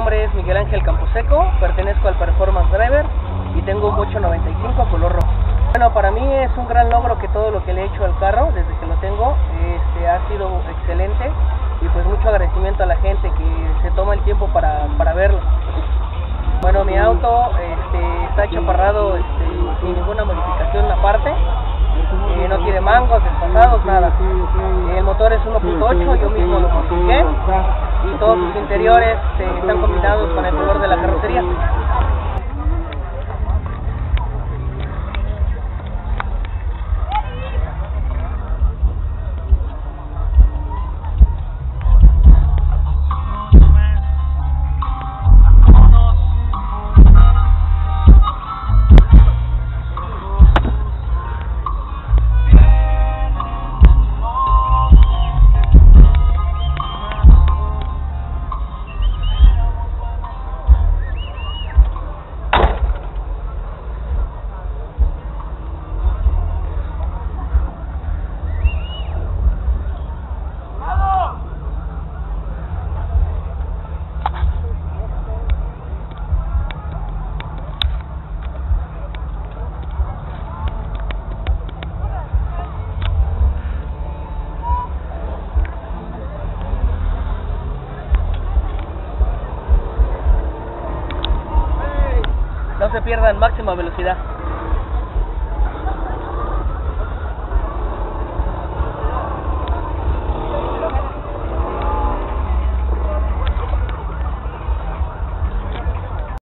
nombre es Miguel Ángel Camposeco, pertenezco al Performance Driver y tengo un Bocho 95 color rojo. Bueno, para mí es un gran logro que todo lo que le he hecho al carro desde que lo tengo ha sido excelente, y pues mucho agradecimiento a la gente que se toma el tiempo para verlo. Bueno, mi auto está chaparrado sin ninguna modificación aparte, no tiene mangos, desfasados, nada. El motor es 1.8, yo mismo lo modifiqué, y todos sus interiores están combinados con el color de la carrocería. No se pierdan máxima velocidad.